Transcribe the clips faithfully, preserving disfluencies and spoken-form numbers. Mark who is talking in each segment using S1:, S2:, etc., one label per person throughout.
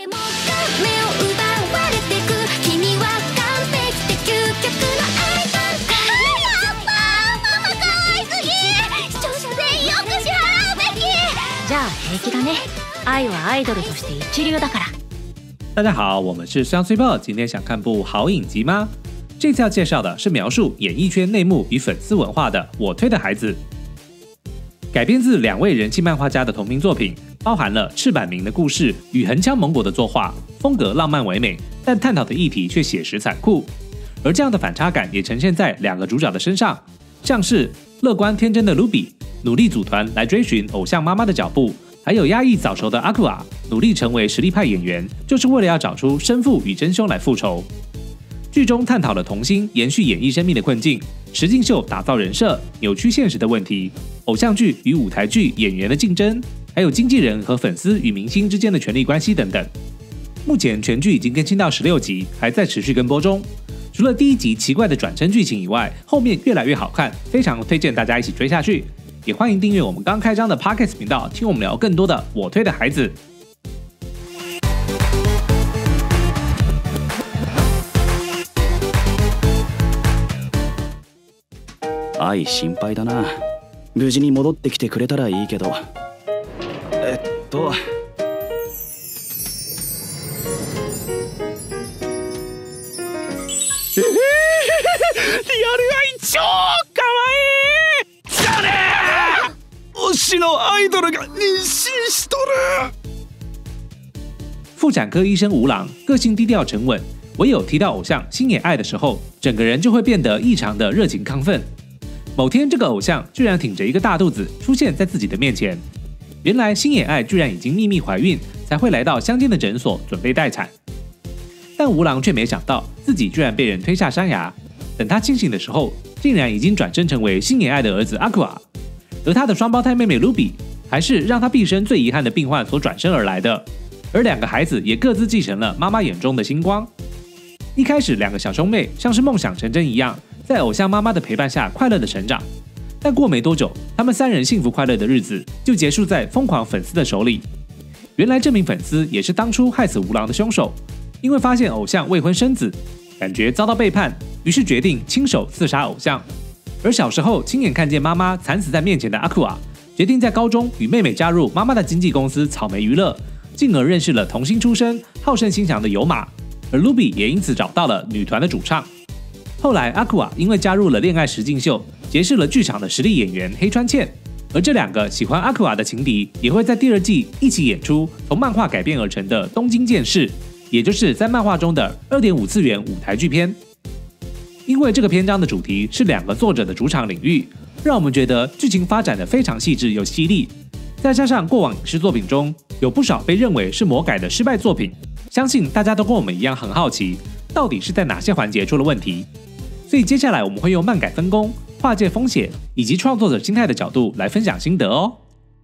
S1: じゃあ平気だね。愛はアイドルとして一流だから。
S2: 大家好，我们是香水报，今天想看部好影集吗？这次要介绍的是描述演艺圈内幕与粉丝文化的《我推的孩子》，改编自两位人气漫画家的同名作品，包含了赤坂明的故事与横枪蒙果的作画，风格浪漫唯美，但探讨的议题却写实残酷。而这样的反差感也呈现在两个主角的身上，像是乐观天真的 Ruby， 努力组团来追寻偶像妈妈的脚步，还有压抑早熟的 Aqua， 努力成为实力派演员，就是为了要找出生父与真凶来复仇。剧中探讨了童星延续演艺生命的困境，实境秀打造人设、扭曲现实的问题，偶像剧与舞台剧演员的竞争，还有经纪人和粉丝与明星之间的权力关系等等。目前全剧已经更新到十六集，还在持续更播中。除了第一集奇怪的转身剧情以外，后面越来越好看，非常推荐大家一起追下去。也欢迎订阅我们刚开张的 Podcast 频道，听我们聊更多的我推的孩子。
S3: 愛心配だな。無事に戻ってきてくれたらいいけど。えっと。えー、リアル愛超かわいい。じゃねー！推しのアイドルが妊娠しとる。
S2: 妇产科医生吴郎个性低调沉稳，唯有提到偶像星野爱的时候，整个人就会变得异常的热情亢奋。某天，这个偶像居然挺着一个大肚子出现在自己的面前。原来星野爱居然已经秘密怀孕，才会来到乡间的诊所准备待产。但吴郎却没想到自己居然被人推下山崖。等他清醒的时候，竟然已经转生成为星野爱的儿子 Aqua， 而他的双胞胎妹妹 Ruby 还是让他毕生最遗憾的病患所转生而来的。而两个孩子也各自继承了妈妈眼中的星光。一开始，两个小兄妹像是梦想成真一样，在偶像妈妈的陪伴下快乐的成长。但过没多久，他们三人幸福快乐的日子就结束在疯狂粉丝的手里。原来这名粉丝也是当初害死吴郎的凶手，因为发现偶像未婚生子，感觉遭到背叛，于是决定亲手刺杀偶像。而小时候亲眼看见妈妈惨死在面前的 Aqua， 决定在高中与妹妹加入妈妈的经纪公司草莓娱乐，进而认识了童星出身、好胜心强的有马。而 Ruby 也因此找到了女团的主唱。后来 Aqua 因为加入了恋爱实境秀，结识了剧场的实力演员黑川茜。而这两个喜欢 Aqua 的情敌也会在第二季一起演出从漫画改编而成的《东京剑士》，也就是在漫画中的 二点五 次元舞台剧篇。因为这个篇章的主题是两个作者的主场领域，让我们觉得剧情发展的非常细致又犀利。再加上过往影视作品中有不少被认为是魔改的失败作品，相信大家都跟我们一样很好奇，到底是在哪些环节出了问题。所以接下来我们会用漫改分工、跨界风险以及创作者心态的角度来分享心得哦。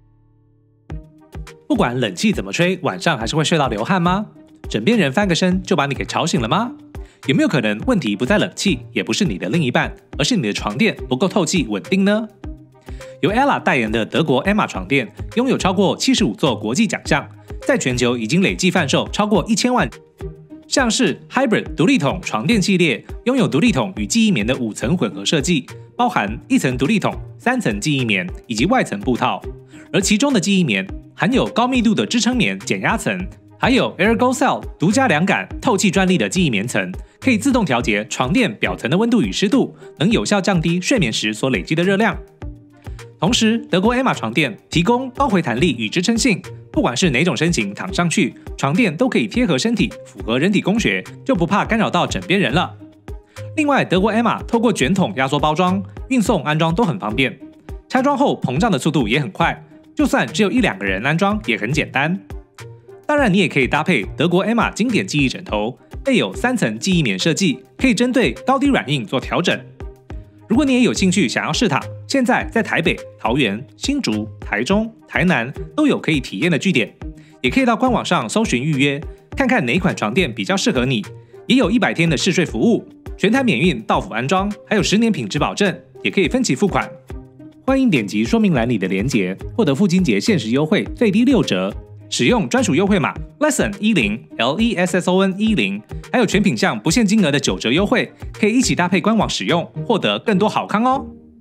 S2: 不管冷气怎么吹，晚上还是会睡到流汗吗？枕边人翻个身就把你给吵醒了吗？有没有可能问题不在冷气，也不是你的另一半，而是你的床垫不够透气稳定呢？由 Ella 代言的德国 Emma 床垫拥有超过七十五座国际奖项，在全球已经累计贩售超过一千万。像是 Hybrid 独立筒床垫系列，拥有独立筒与记忆棉的五层混合设计，包含一层独立筒、三层记忆棉以及外层布套。而其中的记忆棉含有高密度的支撑棉减压层，还有 Ergocell 独家凉感透气专利的记忆棉层，可以自动调节床垫表层的温度与湿度，能有效降低睡眠时所累积的热量。同时，德国 Emma 床垫提供高回弹力与支撑性，不管是哪种身形躺上去，床垫都可以贴合身体，符合人体工学，就不怕干扰到枕边人了。另外，德国 Emma 透过卷筒压缩包装，运送安装都很方便，拆装后膨胀的速度也很快，就算只有一两个人安装也很简单。当然，你也可以搭配德国 Emma 经典记忆枕头，备有三层记忆棉设计，可以针对高低软硬做调整。如果你也有兴趣想要试躺，现在在台北、桃园、新竹、台中、台南都有可以体验的据点，也可以到官网上搜寻预约，看看哪一款床垫比较适合你。也有一百天的试睡服务，全台免运到府安装，还有十年品质保证，也可以分期付款。欢迎点击说明栏里的连结，获得父亲节限时优惠最低六折。 使用专属优惠码 lesson 一零 L E S S O N 一零，还有全品项不限金额的九折优惠，可以一起搭配官网使用，获得更多好康哦。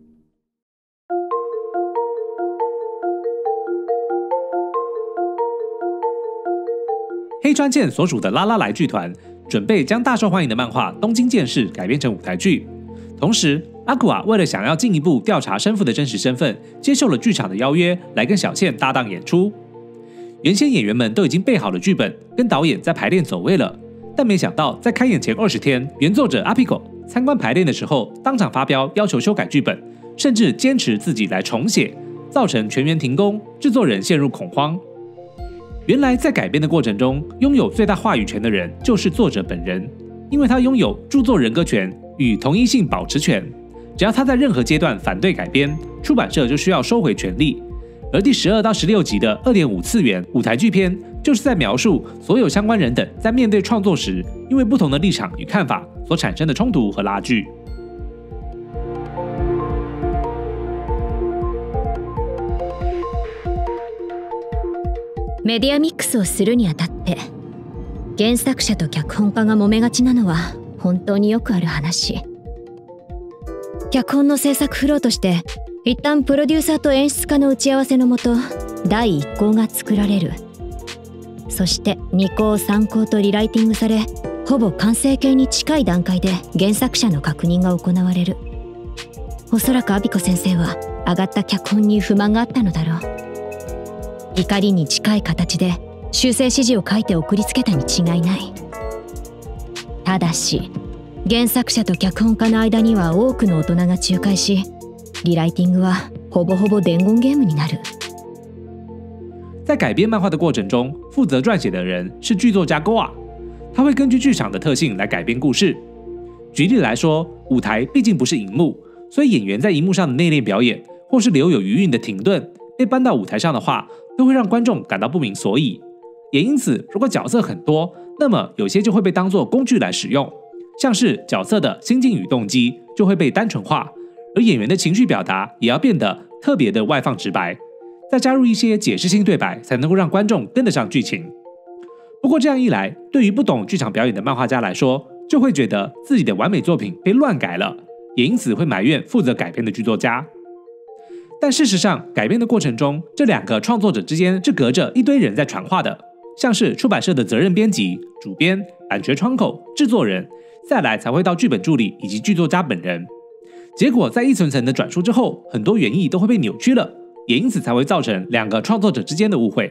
S2: 黑川健所属的拉拉莱剧团准备将大受欢迎的漫画《东京剑士》改编成舞台剧，同时阿古啊为了想要进一步调查生父的真实身份，接受了剧场的邀约，来跟小茜搭档演出。原先演员们都已经备好了剧本，跟导演在排练走位了，但没想到在开演前二十天，原作者阿皮狗参观排练的时候，当场发飙要求修改剧本，甚至坚持自己来重写，造成全员停工，制作人陷入恐慌。原来在改编的过程中，拥有最大话语权的人就是作者本人，因为他拥有著作人格权与同一性保持权。只要他在任何阶段反对改编，出版社就需要收回权利。而第十二到十六集的 二点五 次元舞台剧篇，就是在描述所有相关人等在面对创作时，因为不同的立场与看法所产生的冲突和拉锯。
S1: メディアミックスをするにあたって、原作者と脚本家が揉めがちなのは本当によくある話。脚本の制作フローとして、一旦プロデューサーと演出家の打ち合わせのもと、だいいっこうが作られる。そしてにこうさんこうとリライティングされ、ほぼ完成形に近い段階で原作者の確認が行われる。おそらくアビコ先生は上がった脚本に不満があったのだろう。怒りに近い形で修正指示を書いて送りつけたに違いない。ただし原作者と脚本家の間には多くの大人が仲介し、リライティングはほぼほぼ伝言ゲームになる。
S2: 在改编漫画的过程中，负责撰写的人是剧作家 Goa， 他会根据剧场的特性来改编故事。举例来说，舞台毕竟不是荧幕，所以演员在荧幕上的内敛表演，或是留有余韵的停顿，被搬到舞台上的话，都会让观众感到不明所以。也因此，如果角色很多，那么有些就会被当作工具来使用，像是角色的心境与动机就会被单纯化，而演员的情绪表达也要变得特别的外放直白，再加入一些解释性对白，才能够让观众跟得上剧情。不过这样一来，对于不懂剧场表演的漫画家来说，就会觉得自己的完美作品被乱改了，也因此会埋怨负责改编的剧作家。但事实上，改编的过程中，这两个创作者之间是隔着一堆人在传话的，像是出版社的责任编辑、主编、版权窗口、制作人，再来才会到剧本助理以及剧作家本人。结果在一层层的转述之后，很多原意都会被扭曲了，也因此才会造成两个创作者之间的误会。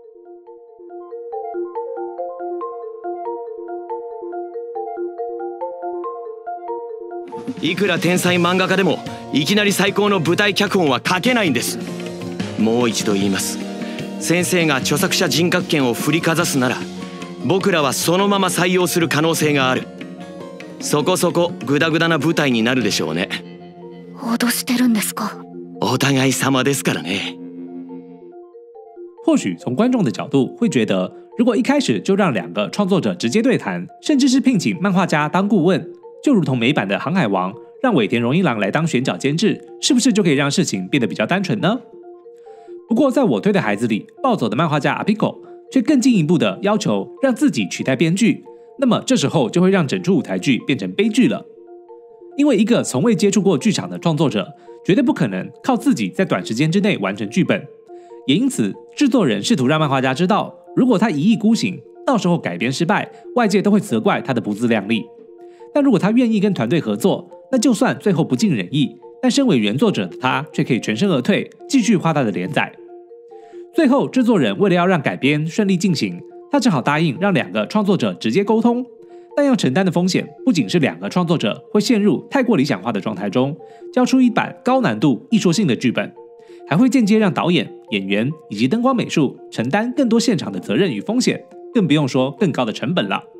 S3: いくら天才漫画家でもいきなり最高の舞台脚本は書けないんです。もう一度言います。先生が著作者人格権を振りかざすなら、僕らはそのまま採用する可能性がある。そこそこグダグダな舞台になるでしょうね。
S1: 脅してるんですか？
S3: お互い様ですからね。
S2: 或许从观众的角度会觉得，如果一开始就让两个创作者直接对谈，甚至是聘请漫画家当顾问，就如同美版的《航海王》，让尾田荣一郎来当选角监制，是不是就可以让事情变得比较单纯呢？不过在我推的孩子里，暴走的漫画家阿皮狗却更进一步的要求让自己取代编剧，那么这时候就会让整出舞台剧变成悲剧了。因为一个从未接触过剧场的创作者，绝对不可能靠自己在短时间之内完成剧本，也因此制作人试图让漫画家知道，如果他一意孤行，到时候改编失败，外界都会责怪他的不自量力。但如果他愿意跟团队合作，那就算最后不尽人意，但身为原作者的他却可以全身而退，继续画他的连载。最后制作人为了要让改编顺利进行，他只好答应让两个创作者直接沟通，但要承担的风险不仅是两个创作者会陷入太过理想化的状态中，交出一版高难度艺术性的剧本，还会间接让导演、演员以及灯光美术承担更多现场的责任与风险，更不用说更高的成本了。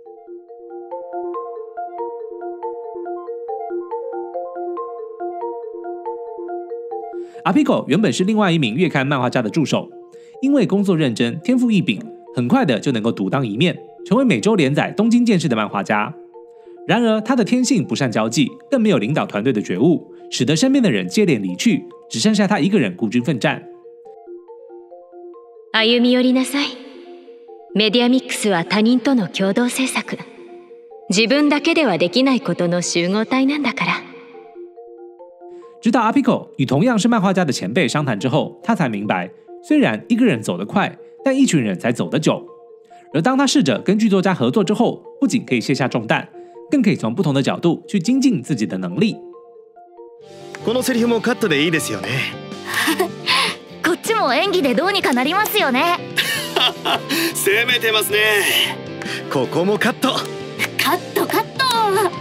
S2: 阿皮狗原本是另外一名月刊漫画家的助手，因为工作认真、天赋异禀，很快的就能够独当一面，成为每周连载《东京剑士》的漫画家。然而，他的天性不善交际，更没有领导团队的觉悟，使得身边的人接连离去，只剩下他一个人孤军奋战。
S1: 歩み寄りなさい。メディアミックスは他人との共同制作。自分だけではできないことの集合体なんだから。
S2: 直到阿皮口与同样是漫画家的前辈商谈之后，他才明白，虽然一个人走得快，但一群人才走得久。而当他试着跟剧作家合作之后，不仅可以卸下重担，更可以从不同的角度去精进自己的能力。
S3: このセリフもカットでいいですよね。
S4: こっちも演技でどうにかなりますよね。
S3: 攻めてますね。ここもカット。
S4: カットカット。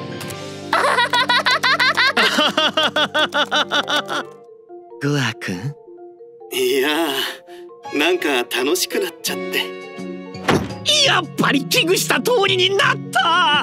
S3: グア君、いやー、なんか楽しくなっちゃって。やっぱり危惧した通りになった。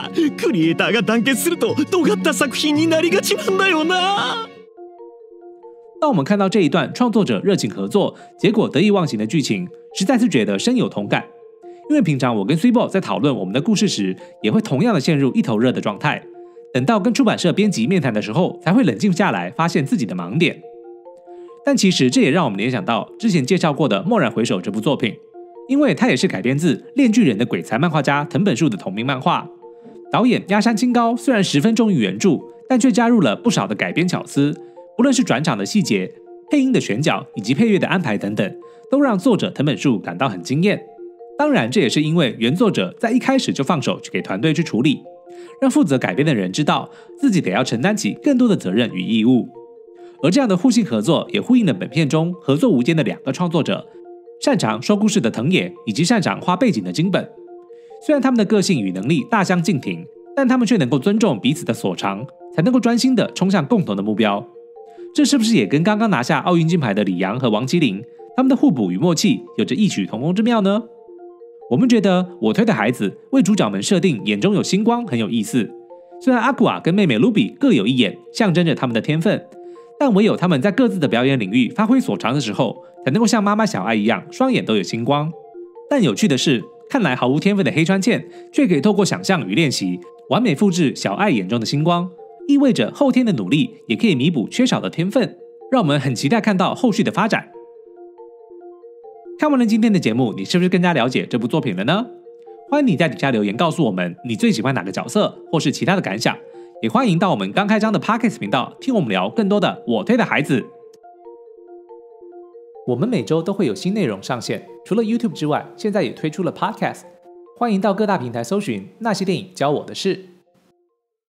S3: クリエイターが団結すると尖った作品になりがちなんだよな。
S2: 当我们看到这一段创作者热情合作，结果得意忘形的剧情，实在是觉得深有同感。因为平常我跟 Suibo 在讨论我们的故事时，也会同样的陷入一头热的状态。等到跟出版社编辑面谈的时候，才会冷静下来，发现自己的盲点。但其实这也让我们联想到之前介绍过的《蓦然回首》这部作品，因为它也是改编自《炼巨人》的鬼才漫画家藤本树的同名漫画。导演鸭山清高虽然十分忠于原著，但却加入了不少的改编巧思，不论是转场的细节、配音的选角以及配乐的安排等等，都让作者藤本树感到很惊艳。当然，这也是因为原作者在一开始就放手去给团队去处理，让负责改编的人知道自己得要承担起更多的责任与义务。而这样的互信合作也呼应了本片中合作无间的两个创作者，擅长说故事的藤野以及擅长画背景的金本。虽然他们的个性与能力大相径庭，但他们却能够尊重彼此的所长，才能够专心地冲向共同的目标。这是不是也跟刚刚拿下奥运金牌的李阳和王麒麟他们的互补与默契有着异曲同工之妙呢？我们觉得我推的孩子为主角们设定眼中有星光很有意思。虽然阿古瓦跟妹妹卢比各有一眼，象征着他们的天分，但唯有他们在各自的表演领域发挥所长的时候，才能够像妈妈小爱一样，双眼都有星光。但有趣的是，看来毫无天分的黑川茜，却可以透过想象与练习，完美复制小爱眼中的星光，意味着后天的努力也可以弥补缺少的天分，让我们很期待看到后续的发展。看完了今天的节目，你是不是更加了解这部作品了呢？欢迎你在底下留言告诉我们你最喜欢哪个角色，或是其他的感想。也欢迎到我们刚开张的 Podcast 频道听我们聊更多的我推的孩子。我们每周都会有新内容上线，除了 YouTube 之外，现在也推出了 Podcast。欢迎到各大平台搜寻那些电影教我的事。